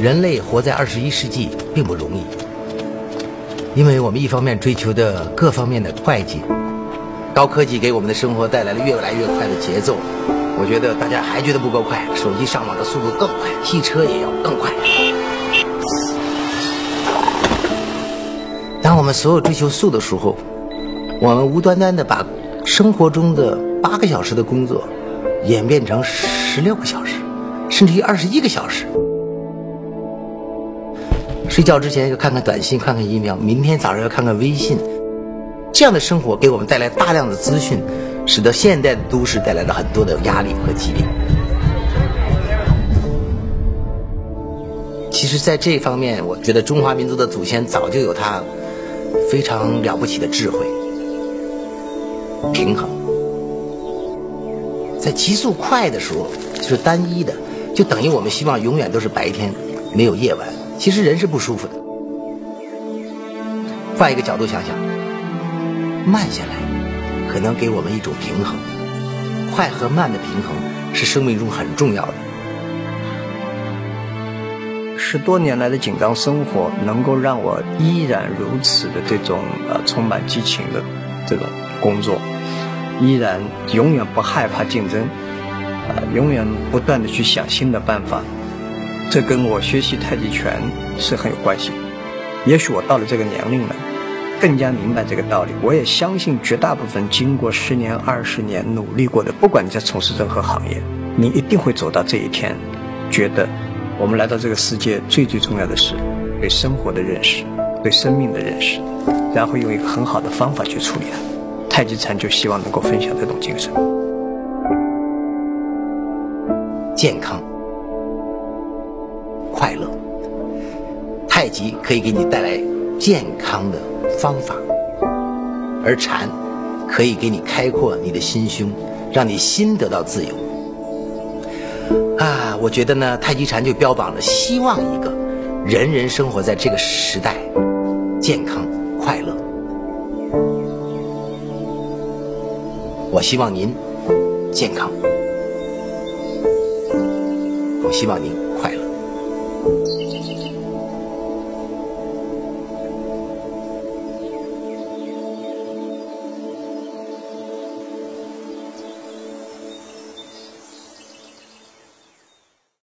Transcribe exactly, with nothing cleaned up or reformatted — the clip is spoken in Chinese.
人类活在二十一世纪并不容易，因为我们一方面追求的各方面的快捷，高科技给我们的生活带来了越来越快的节奏。我觉得大家还觉得不够快，手机上网的速度更快，汽车也要更快。当我们所有追求速的时候，我们无端端的把生活中的八个小时的工作演变成十六个小时，甚至于二十一个小时。睡觉之前要看看短信，看看 email， 明天早上要看看微信。这样的生活给我们带来大量的资讯，使得现代的都市带来了很多的压力和疾病。其实在这方面，我觉得中华民族的祖先早就有他非常了不起的智慧。平衡，在急速快的时候就是单一的，就等于我们希望永远都是白天，没有夜晚。其实人是不舒服的。换一个角度想想，慢下来可能给我们一种平衡，快和慢的平衡是生命中很重要的。 十多年来的紧张生活能够让我依然如此的这种呃充满激情的这种工作，依然永远不害怕竞争，呃永远不断的去想新的办法。这跟我学习太极拳是很有关系。也许我到了这个年龄了，更加明白这个道理。我也相信绝大部分经过十年二十年努力过的，不管你在从事任何行业，你一定会走到这一天，觉得我们来到这个世界最最重要的是对生活的认识，对生命的认识，然后用一个很好的方法去处理它。太极禅就希望能够分享这种精神。 健康快乐，太极可以给你带来健康的方法，而禅可以给你开阔你的心胸，让你心得到自由。啊，我觉得呢，太极禅就标榜着希望一个人人生活在这个时代健康快乐。我希望您健康，我希望您快乐。